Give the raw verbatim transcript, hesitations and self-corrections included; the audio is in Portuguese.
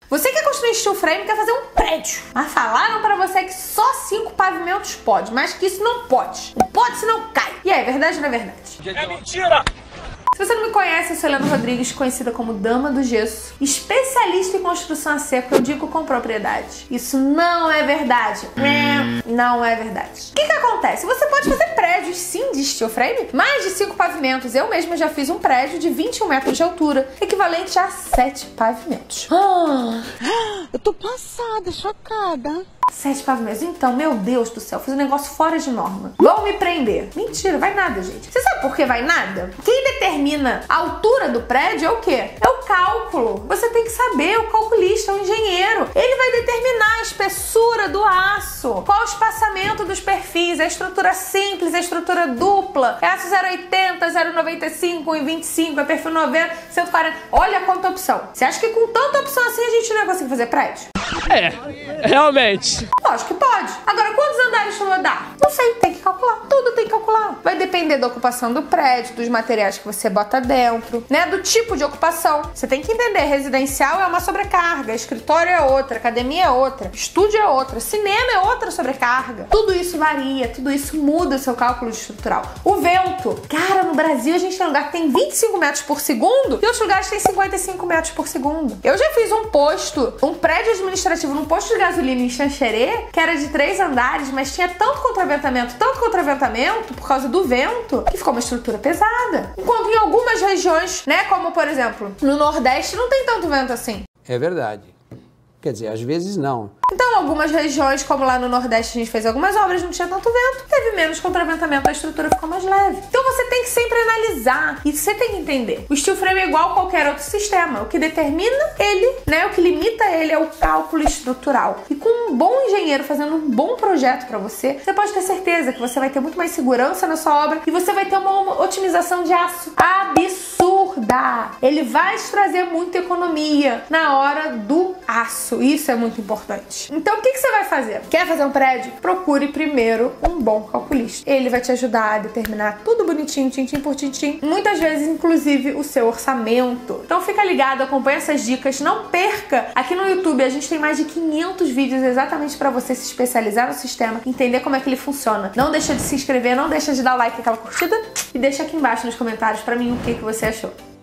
Você quer construir steel frame, quer fazer um prédio, mas falaram pra você que só cinco pavimentos pode, mas que isso não pode. Não pode, senão cai. E é verdade ou não é verdade? É mentira! Se você não me conhece, eu sou Helena Rodrigues, conhecida como Dama do Gesso, especialista em construção a seco, eu digo com propriedade. Isso não é verdade. Não é verdade. O que que acontece? Você pode fazer prédios, sim, de steel frame, mais de cinco pavimentos. Eu mesma já fiz um prédio de vinte e um metros de altura, equivalente a sete pavimentos. Ah, eu tô passada, chocada. Sete pavimentos. Então, meu Deus do céu, fiz um negócio fora de norma. Vão me prender. Mentira, vai nada, gente. Você sabe por que vai nada? Quem determina a altura do prédio é o quê? É o cálculo. Você tem que saber, o calculista, o engenheiro. Ele vai determinar a espessura do aço, qual o espaçamento dos perfis, a estrutura simples, a estrutura dupla, é aço zero oitenta, zero noventa e cinco, um vinte e cinco, é perfil noventa, cento e quarenta. Olha quanta opção. Você acha que com tanta opção assim a gente não vai conseguir fazer prédio? É, realmente. Lógico que pode. Agora, quantos andares vai dar? Não sei, tem que calcular. Tudo tem que calcular. Vai depender da ocupação do prédio, dos materiais que você bota dentro, né? Do tipo de ocupação. Você tem que entender, residencial é uma sobrecarga, escritório é outra, academia é outra, estúdio é outra, cinema é outra sobrecarga. Tudo isso varia, tudo isso muda o seu cálculo estrutural. O vento. Cara, no Brasil a gente tem lugar que tem vinte e cinco metros por segundo e outros lugares tem cinquenta e cinco metros por segundo. Eu já fiz um posto, um prédio administrativo num posto de gasolina em Xanxerê, que era de três andares, mas tinha tanto contraventamento, tanto contraventamento por causa do vento, que ficou uma estrutura pesada. Enquanto em algumas regiões, né, como por exemplo, no Nordeste não tem tanto vento assim. É verdade. Quer dizer, às vezes não. Então, em algumas regiões, como lá no Nordeste a gente fez algumas obras, não tinha tanto vento, teve menos contraventamento, a estrutura ficou mais leve. Então você tem que sempre analisar e você tem que entender. O steel frame é igual a qualquer outro sistema. O que determina ele, né, o que limita ele é o cálculo estrutural. E com um bom engenheiro fazendo um bom projeto para você, você pode ter certeza que você vai ter muito mais segurança na sua obra e você vai ter uma otimização de aço absurda. Ele vai te trazer muita economia na hora do aço. Isso é muito importante. Então, o que que você vai fazer? Quer fazer um prédio? Procure primeiro um bom calculista. Ele vai te ajudar a determinar tudo bonitinho, tintim por tintim. Muitas vezes, inclusive, o seu orçamento. Então, fica ligado, acompanha essas dicas. Não perca! Aqui no YouTube, a gente tem mais de quinhentos vídeos exatamente para você se especializar no sistema, entender como é que ele funciona. Não deixa de se inscrever, não deixa de dar like, aquela curtida e deixa aqui embaixo nos comentários para mim o que que você achou.